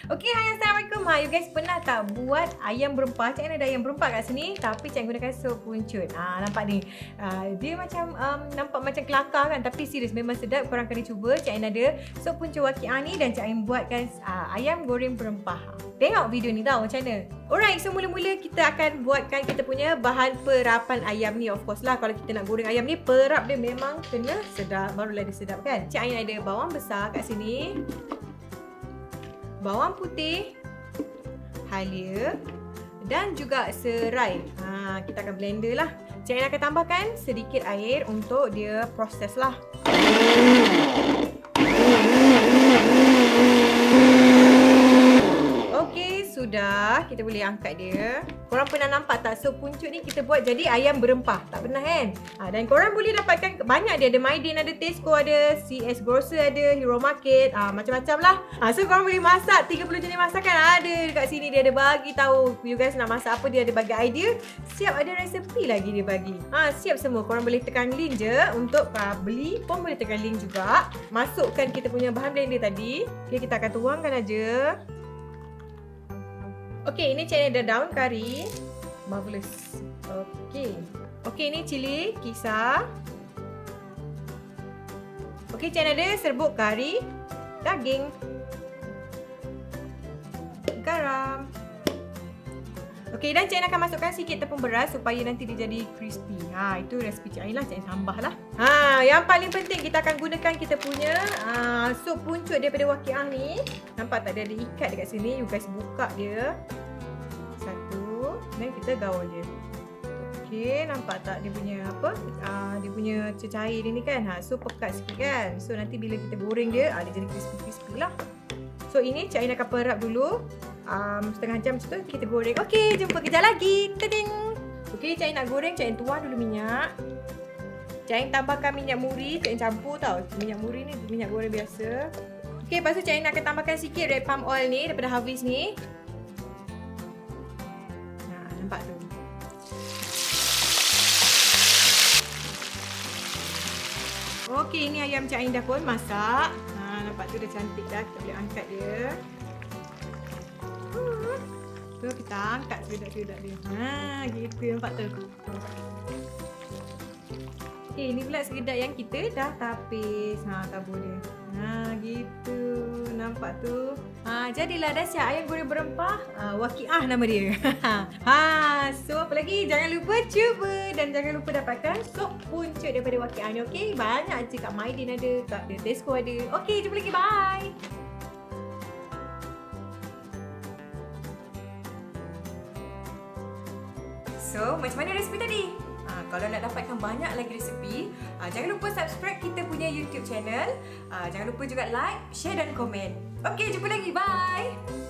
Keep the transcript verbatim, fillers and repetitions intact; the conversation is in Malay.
Okay, hai, Assalamualaikum. Hai, you guys pernah tak buat ayam berempah? Cik Aina ada ayam berempah kat sini, tapi Cik Aina gunakan sup puncut. Ah, nampak ni. Ah, dia macam um, nampak macam kelakar kan, tapi serius memang sedap. Korang kena cuba. Cik Aina ada sup puncut wakiah ni dan Cik Aina buatkan uh, ayam goreng berempah. Tengok video ni tahu macam mana. Alright, so mula-mula kita akan buatkan kita punya bahan perapan ayam ni. Of course lah, kalau kita nak goreng ayam ni, perap dia memang kena sedap, barulah dia sedap kan. Cik Aina ada bawang besar kat sini, bawang putih, halia dan juga serai. Ha, kita akan blender lah. Cik Aina akan tambahkan sedikit air untuk dia proses lah. Okey, sudah. Kita boleh angkat dia. Korang pernah nampak tak sup puncut ni kita buat jadi ayam berempah? Tak pernah kan? Ha, dan korang boleh dapatkan banyak dia. Ada Maidin, ada Tesco, ada C S Grocer, ada Hero Market. Ha, macam-macam lah. Ha, so korang boleh masak tiga puluh jenis masakan ada dekat sini. Dia ada bagi tahu you guys nak masak apa. Dia ada bagi idea. Siap ada resepi lagi dia bagi. Ha, siap semua. Korang boleh tekan link je. Untuk uh, beli pun boleh tekan link juga. Masukkan kita punya bahan blender tadi. Okay, kita akan tuangkan aja. Okey, ini Cik Aina dah daun kari. Marvelous. Okey. Okey, ini cili kisar. Okey, Cik Aina ada serbuk kari, daging, garam. Okey, dan Cik Aina akan masukkan sikit tepung beras supaya nanti dia jadi crispy. Ha, itu resipi Cik Aina lah, Cik Aina tambah lah. Ha, yang paling penting kita akan gunakan kita punya uh, sup puncut daripada wakiah ni. Nampak tak dia ada ikat dekat sini? You guys buka dia. Satu, dan kita gaul dia. Okey, nampak tak dia punya apa? Uh, dia punya cecair dia ni kan. Ha, so pekat sikit kan. So nanti bila kita goreng dia, uh, dia jadi crispy-crispy lah. So ini Cik Aina akan perap dulu. Um, setengah jam macam tu kita goreng. Okey, jumpa kejap lagi. Tading. Okey, Cik Aina nak goreng, Cik Aina tuang dulu minyak. Cik Aina tambahkan minyak muri, Cik Aina campur tau. Minyak muri ni minyak goreng biasa. Okey, lepas tu Cik Aina akan tambahkan sikit red palm oil ni daripada Harvest ni. Nah, nampak tu. Okey, ini ayam Cik Aina dah pun masak. Ha, nampak tu dah cantik dah. Kita boleh angkat dia. Tu kita angkat segedak-segedak dia. Ha, gitu nampak tu. Okey, ini pula segedak yang kita dah tapis. Ha, tabur dia. Ha, gitu. Nampak tu. Ha, jadilah dah siap ayam goreng berempah. Ha, wakiah nama dia. Ha, so apa lagi? Jangan lupa cuba dan jangan lupa dapatkan sup puncut daripada wakiah ni. Okey, banyak je kat Maidin ada, kat Tesco ada. Okey, jumpa lagi. Bye. So, macam mana resipi tadi? Ha, kalau nak dapatkan banyak lagi resipi, ha, jangan lupa subscribe kita punya YouTube channel. Ha, jangan lupa juga like, share dan komen. Okey, jumpa lagi. Bye!